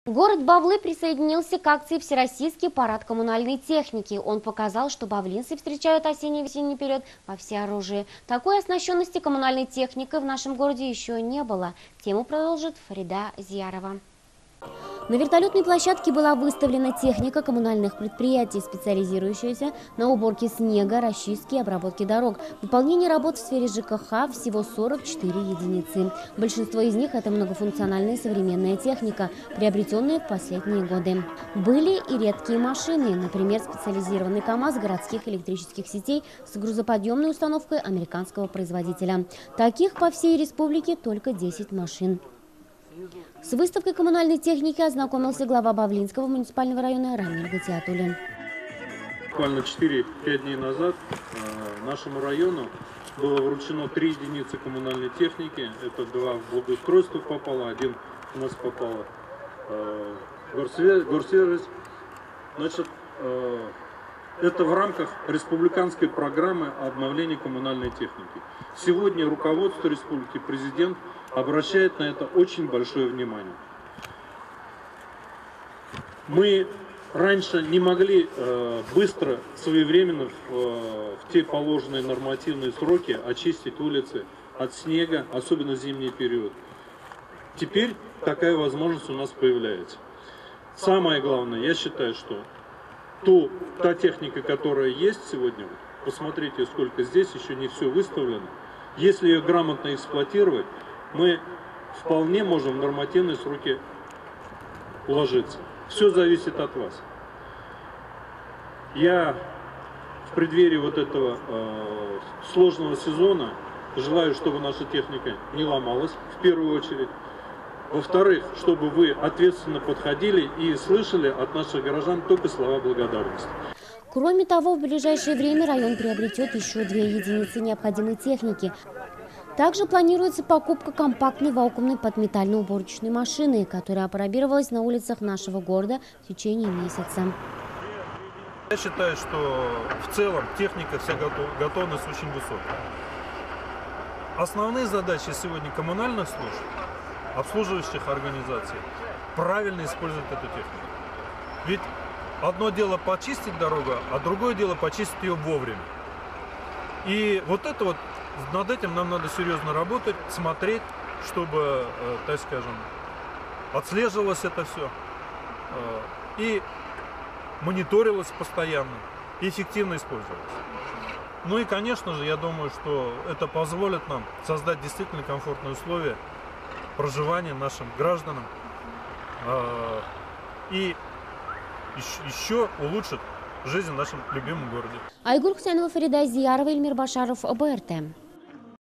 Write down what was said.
Город Бавлы присоединился к акции «Всероссийский парад коммунальной техники». Он показал, что бавлинцы встречают осенне-весенний период во всеоружии. Такой оснащенности коммунальной техникой в нашем городе еще не было. Тему продолжит Фарида Зиярова. На вертолетной площадке была выставлена техника коммунальных предприятий, специализирующаяся на уборке снега, расчистке и обработке дорог. Выполнение работ в сфере ЖКХ всего 44 единицы. Большинство из них – это многофункциональная современная техника, приобретенная в последние годы. Были и редкие машины, например, специализированный КАМАЗ городских электрических сетей с грузоподъемной установкой американского производителя. Таких по всей республике только 10 машин. С выставкой коммунальной техники ознакомился глава Бавлинского муниципального района Рамиль Гатиатуллин. Буквально 4-5 дней назад нашему району было вручено 3 единицы коммунальной техники. Это 2 в благоустройство попало, 1 у нас попало горсервис. Значит, это в рамках республиканской программы обновления коммунальной техники. Сегодня руководство республики, президент обращает на это очень большое внимание. Мы раньше не могли быстро, своевременно, в те положенные нормативные сроки очистить улицы от снега, особенно в зимний период. Теперь такая возможность у нас появляется. Самое главное, я считаю, что та техника, которая есть сегодня, посмотрите, сколько здесь, еще не все выставлено. Если ее грамотно эксплуатировать, мы вполне можем в нормативные сроки уложиться. Все зависит от вас. Я в преддверии вот этого сложного сезона желаю, чтобы наша техника не ломалась, в первую очередь. Во-вторых, чтобы вы ответственно подходили и слышали от наших горожан только слова благодарности. Кроме того, в ближайшее время район приобретет еще 2 единицы необходимой техники. Также планируется покупка компактной вакуумной подметально-уборочной машины, которая опробировалась на улицах нашего города в течение месяца. Я считаю, что в целом техника, вся готовность очень высокая. Основные задачи сегодня коммунальных служб, обслуживающих организаций, правильно использовать эту технику. Ведь одно дело почистить дорогу, а другое дело почистить ее вовремя. И вот это вот, над этим нам надо серьезно работать, смотреть, чтобы, так скажем, отслеживалось это все и мониторилось постоянно, и эффективно использовалось. Ну и, конечно же, я думаю, что это позволит нам создать действительно комфортные условия проживания нашим гражданам и еще улучшит жизнь в нашем любимом городе. Айгуль Хусейнова, Фарида Зиярова, Эльмир Башаров, ОБРТ.